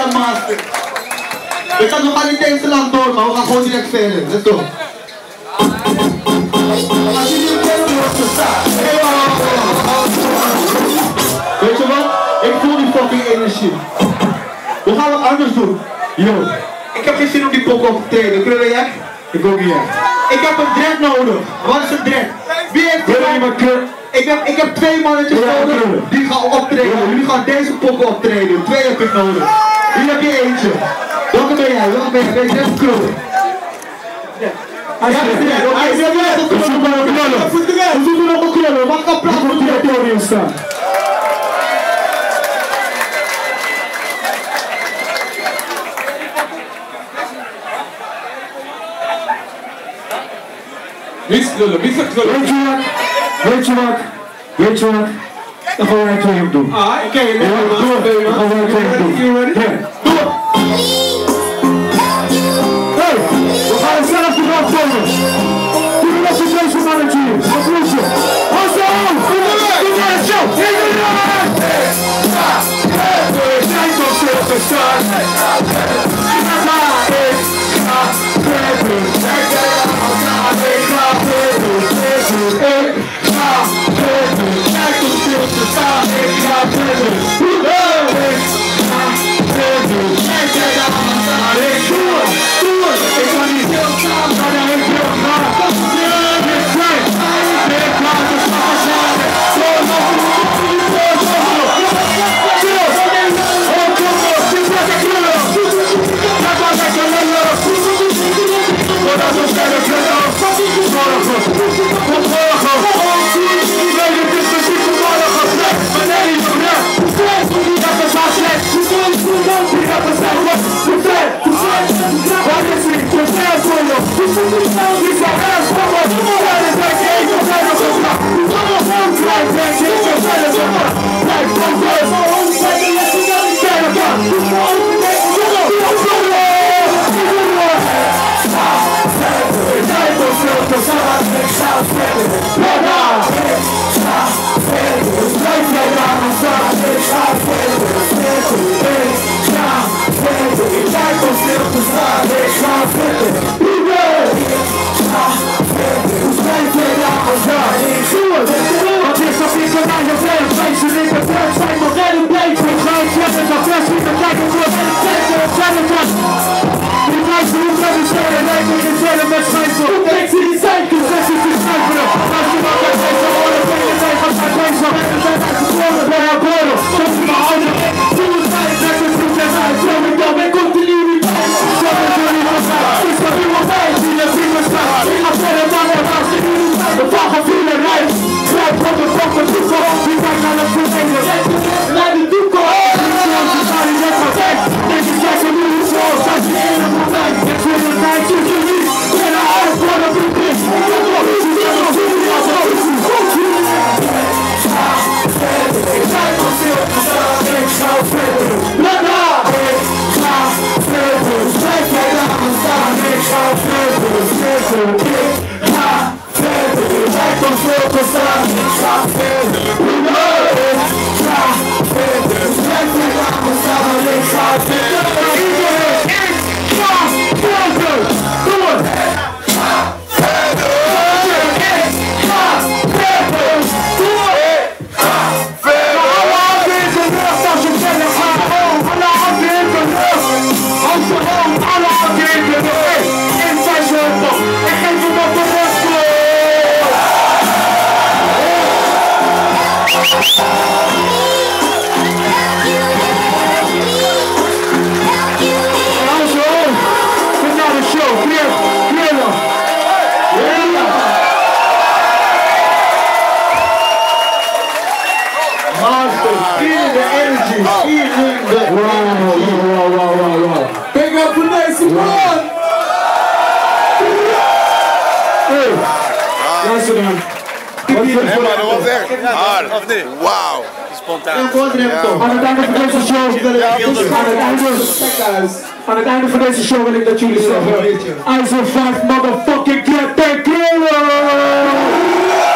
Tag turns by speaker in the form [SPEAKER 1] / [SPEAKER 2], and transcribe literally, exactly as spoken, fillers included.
[SPEAKER 1] Jam Master. Ik kan nog niet eens te lang door, maar we gaan gewoon direct verder. Let's go. Als je niet kent, wordt het staan. Weet je wat? Ik voel die fucking energie. We gaan wat anders doen. Yo, ik heb geen zin om die pok op te treden. Krullen jij? Ik ook niet. Ik heb een dread nodig. Wat is een dread? Wie heeft er? Ik heb, ik heb twee mannetjes nodig. Die gaan optreden. Jullie gaan deze pokken optreden. Twee heb ik nodig. Hier heb je eentje. Welke ben jij? Welke ben jij? Ben je net krullen? Hij is net. Hij is net nog krullen. We zoeken nog een krullen. Mag ik applaus voor het podium staan?
[SPEAKER 2] Wie krullen? Wie gaat krullen?
[SPEAKER 3] Weet je wat? Weet je wat? Weet je wat? Dan gaan wij twee op doen.
[SPEAKER 2] Ah, oké. Okay,
[SPEAKER 3] ja, doe. Dan gaan wij twee op doen. Ja, doe. Hey, we gaan het zelf te gaan volgen. Doe het als je deze mannetje hier. Wat doe je? Als je aan! Doe het! Doe het! Zo! Hey, doe het! We zijn toch stilgestaan. Maar ik ga verder. Kijk jij aan naar ik ga verder. Ik ga verder. Kijk toch stilgestaan. Ik ga verder. Ik ga verder. Kijk jij aan naar ik doe het. Doe het. Ik ga niet stilstaan. Maar dan ik wil gaan. Ik zijn. Ik ga de stad zijn. Zo nog een
[SPEAKER 4] Wauw, spontaan.
[SPEAKER 3] Aan het einde van deze show wil ik, aan het einde van deze show wil ik dat jullie zeggen, I survived motherfucking Get That Killer!